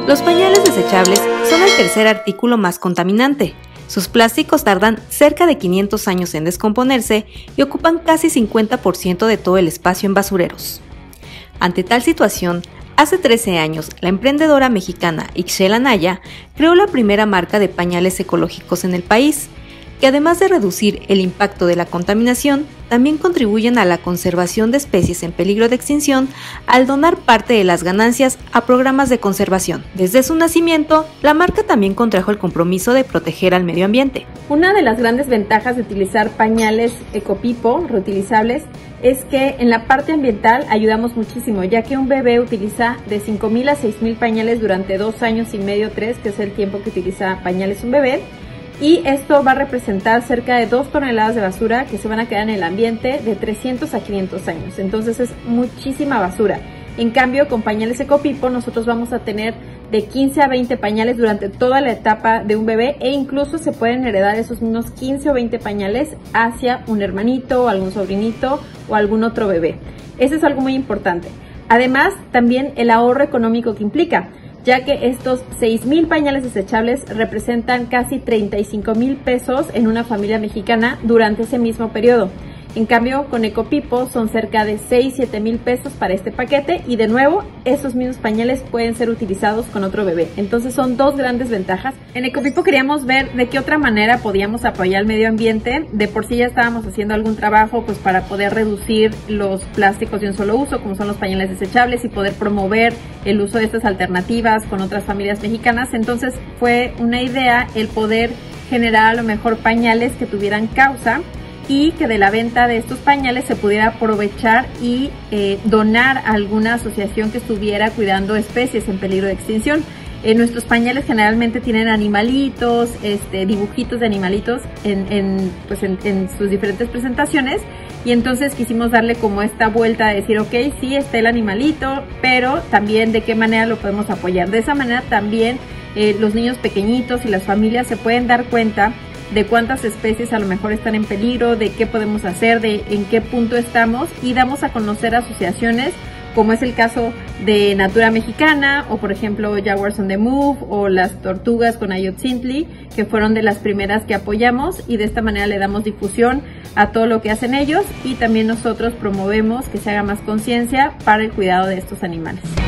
Los pañales desechables son el tercer artículo más contaminante. Sus plásticos tardan cerca de 500 años en descomponerse y ocupan casi 50% de todo el espacio en basureros. Ante tal situación, hace 13 años, la emprendedora mexicana Ixchel Anaya creó la primera marca de pañales ecológicos en el país, que además de reducir el impacto de la contaminación, también contribuyen a la conservación de especies en peligro de extinción al donar parte de las ganancias a programas de conservación. Desde su nacimiento, la marca también contrajo el compromiso de proteger al medio ambiente. Una de las grandes ventajas de utilizar pañales Ecopipo reutilizables es que en la parte ambiental ayudamos muchísimo, ya que un bebé utiliza de 5,000 a 6,000 pañales durante 2 años y medio, 3, que es el tiempo que utiliza pañales un bebé. Y esto va a representar cerca de 2 toneladas de basura que se van a quedar en el ambiente de 300 a 500 años. Entonces es muchísima basura. En cambio, con pañales Ecopipo nosotros vamos a tener de 15 a 20 pañales durante toda la etapa de un bebé, e incluso se pueden heredar esos mismos 15 o 20 pañales hacia un hermanito, algún sobrinito o algún otro bebé. Eso es algo muy importante. Además, también el ahorro económico que implica, ya que estos 6,000 pañales desechables representan casi 35,000 pesos en una familia mexicana durante ese mismo periodo. En cambio, con Ecopipo son cerca de 6,000-7,000 pesos para este paquete, y de nuevo, esos mismos pañales pueden ser utilizados con otro bebé. Entonces son 2 grandes ventajas. En Ecopipo queríamos ver de qué otra manera podíamos apoyar el medio ambiente. De por sí ya estábamos haciendo algún trabajo pues para poder reducir los plásticos de un solo uso, como son los pañales desechables, y poder promover el uso de estas alternativas con otras familias mexicanas. Entonces fue una idea el poder generar a lo mejor pañales que tuvieran causa, y que de la venta de estos pañales se pudiera aprovechar y donar a alguna asociación que estuviera cuidando especies en peligro de extinción. Nuestros pañales generalmente tienen animalitos, dibujitos de animalitos en sus diferentes presentaciones, y entonces quisimos darle como esta vuelta de decir, ok, sí está el animalito, pero también de qué manera lo podemos apoyar. De esa manera también los niños pequeñitos y las familias se pueden dar cuenta de cuántas especies a lo mejor están en peligro, de qué podemos hacer, de en qué punto estamos, y damos a conocer asociaciones como es el caso de Natura Mexicana, o por ejemplo Jaguars on the Move, o las tortugas con Ayotzintli, que fueron de las primeras que apoyamos, y de esta manera le damos difusión a todo lo que hacen ellos, y también nosotros promovemos que se haga más conciencia para el cuidado de estos animales.